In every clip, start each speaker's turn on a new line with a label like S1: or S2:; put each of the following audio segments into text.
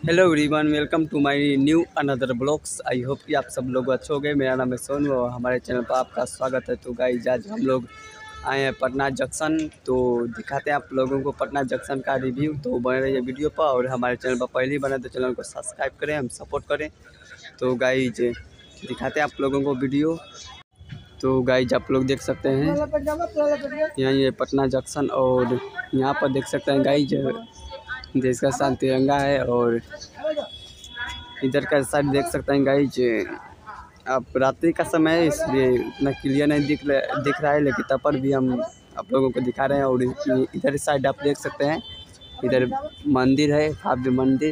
S1: Hello everyone, welcome to my new another blogs. I hope कि आप सब लोग अच्छे हो गए। मेरा नाम है सोनू और हमारे चैनल पर आपका स्वागत है। तो गाइस, आज हम लोग आए हैं पटना जंक्शन, तो दिखाते हैं आप लोगों को पटना जंक्शन का रिव्यू। तो बने रहिए वीडियो पर, और हमारे चैनल पर पहली बने तो चैनल को सब्सक्राइब करें, हम सपोर्ट करें। तो गाइस, दिखाते हैं आप लोगों को वीडियो। तो गाइस, आप लोग देख सकते हैं यहाँ ये पटना जंक्शन, और यहाँ पर देख सकते हैं गाइस देश का शान तिरंगा है। और इधर का साइड देख सकते हैं गाइस, आप रात्रि का समय है इसलिए इतना क्लियर नहीं दिख रहा है, लेकिन तब पर भी हम आप लोगों को दिखा रहे हैं। और इधर साइड आप देख सकते हैं, इधर मंदिर है, भव्य मंदिर,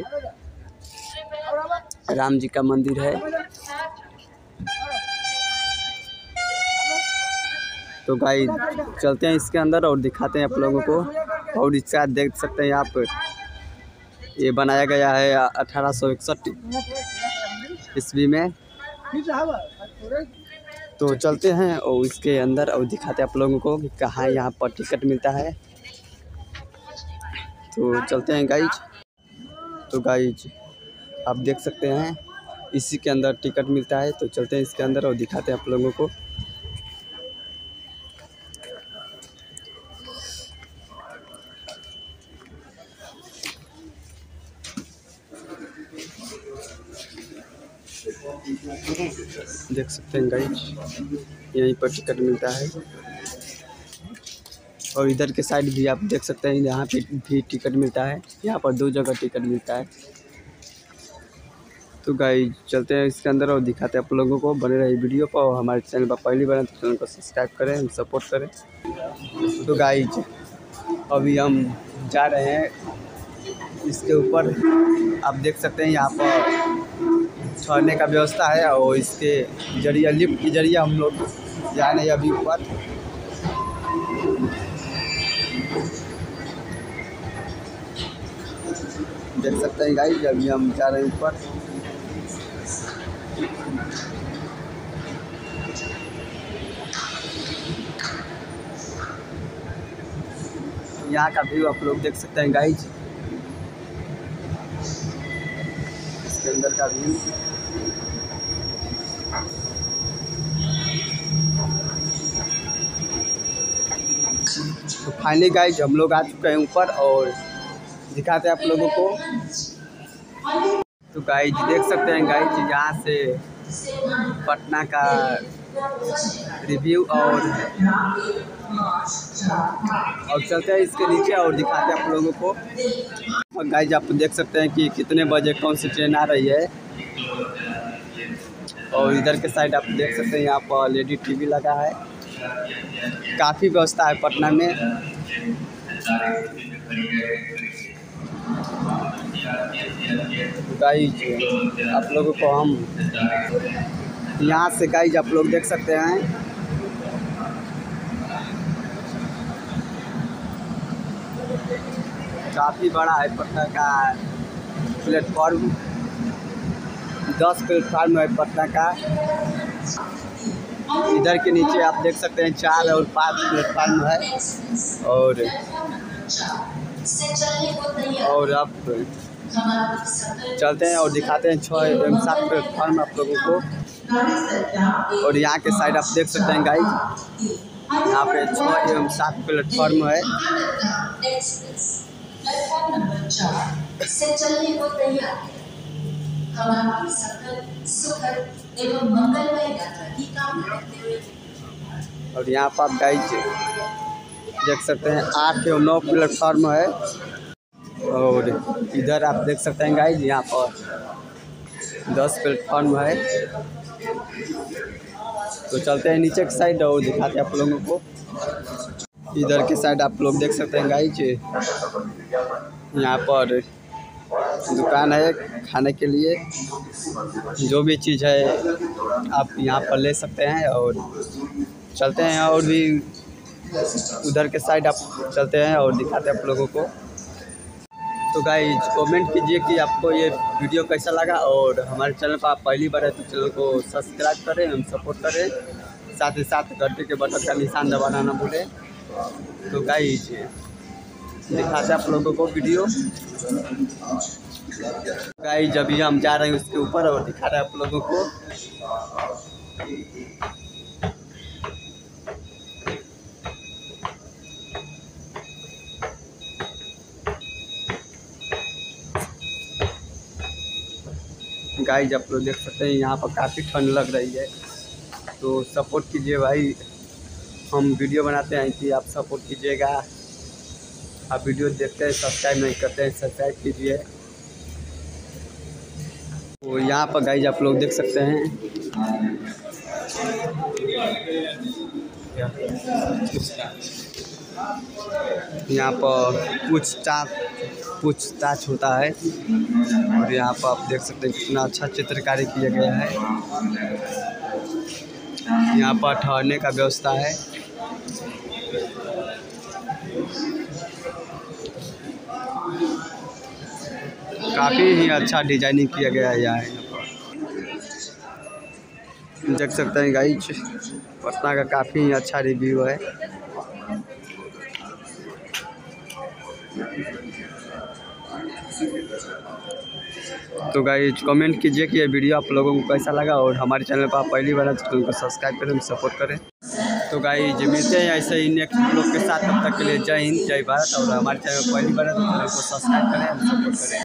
S1: राम जी का मंदिर है। तो गाइस, चलते हैं इसके अंदर और दिखाते हैं आप लोगों को। और इसका देख सकते हैं आप, ये बनाया गया है 1861 ईस्वी में। तो चलते हैं और इसके अंदर और दिखाते हैं आप लोगों को कि कहाँ यहाँ पर टिकट मिलता है। तो चलते हैं गाइज। तो गाइज, आप देख सकते हैं इसी के अंदर टिकट मिलता है। तो चलते हैं इसके अंदर और दिखाते हैं आप लोगों को। देख सकते हैं गाइज, यहीं पर टिकट मिलता है। और इधर के साइड भी आप देख सकते हैं, यहाँ पे भी टिकट मिलता है। यहाँ पर 2 जगह टिकट मिलता है। तो गाइज, चलते हैं इसके अंदर और दिखाते हैं आप लोगों को। बने रहे वीडियो पर, और हमारे चैनल पर पहली बार तो चैनल को सब्सक्राइब करें, हम सपोर्ट करें। तो गाइज, अभी हम जा रहे हैं इसके ऊपर। आप देख सकते हैं यहाँ पर चढ़ने का व्यवस्था है, और इसके जरिए लिफ्ट के जरिए हम लोग जा रहे हैं अभी ऊपर। देख सकते हैं गाइस, अभी हम जा रहे हैं ऊपर। यहाँ का व्यू आप लोग देख सकते हैं गाइस, इसके अंदर का व्यू। तो फाइनली गाइस, हम लोग आ चुके हैं ऊपर और दिखाते हैं आप लोगों को। तो गाइस, देख सकते हैं गाइस, यहाँ से पटना का रिव्यू। और चलते हैं इसके नीचे और दिखाते हैं आप लोगों को। और गाइस, आप देख सकते हैं कि कितने बजे कौन सी ट्रेन आ रही है। और इधर के साइड आप देख सकते हैं, यहाँ पर LED TV लगा है। काफ़ी व्यवस्था है पटना में। गाइज, आप लोगों को हम यहाँ से गाइज आप लोग देख सकते हैं, काफ़ी बड़ा है पटना का प्लेटफॉर्म। 10 प्लेटफॉर्म है पटना का। इधर के नीचे आप देख सकते हैं 4 और 5 प्लेटफॉर्म है। और अब चलते हैं और दिखाते हैं 6 एवं 7 प्लेटफॉर्म आप लोगों को। और यहाँ के साइड आप देख सकते हैं गाइज, यहाँ पे 6 एवं 7 प्लेटफॉर्म है। और यहाँ पर आप गाइज देख सकते हैं 8 एवं 9 प्लेटफॉर्म है। और इधर आप देख सकते हैं गाइज, यहाँ पर 10 प्लेटफॉर्म है। तो चलते हैं नीचे की साइड और दिखाते हैं आप लोगों को। इधर के साइड आप लोग देख सकते हैं गाइज, यहाँ पर दुकान है खाने के लिए। जो भी चीज़ है आप यहाँ पर ले सकते हैं। और चलते हैं और भी उधर के साइड आप चलते हैं और दिखाते हैं आप लोगों को। तो गाइज, कमेंट कीजिए कि आपको ये वीडियो कैसा लगा। और हमारे चैनल पर आप पहली बार है तो चैनल को सब्सक्राइब करें, हम सपोर्ट करें। साथ ही साथ घंटे के बटन का निशान दबाना ना भूलें। तो गाइज, दिखाते हैं आप लोगों को वीडियो। गाइस जब हम जा रहे हैं उसके ऊपर और दिखा रहे हैं आप लोगों को। गाइस आप लोग देख सकते हैं यहाँ पर काफ़ी ठंड लग रही है, तो सपोर्ट कीजिए भाई। हम वीडियो बनाते हैं कि आप सपोर्ट कीजिएगा। आप वीडियो देखते हैं, सब्सक्राइब नहीं करते हैं, सब्सक्राइब कीजिए। तो यहाँ पर गाइस आप लोग देख सकते हैं यहाँ पर पूछताछ होता है, और यहाँ पर आप देख सकते हैं कितना अच्छा चित्रकारी किया गया है। यहाँ पर ठहरने का व्यवस्था है। काफ़ी ही अच्छा डिजाइनिंग किया गया है यहाँ देख सकते हैं गाइस। पटना का काफ़ी ही अच्छा रिव्यू है। तो गाइस कमेंट कीजिए कि ये वीडियो आप लोगों को कैसा लगा, और हमारे चैनल पर आप पहली बार चैनल को सब्सक्राइब करें, सपोर्ट करें। तो गाइस मिलते हैं ऐसे ही नेक्स्ट ब्लॉग के साथ। तब तक के लिए जय हिंद, जय भारत। और हमारे चैनल पर पहली बार चैनल को सब्सक्राइब करें, सपोर्ट करें।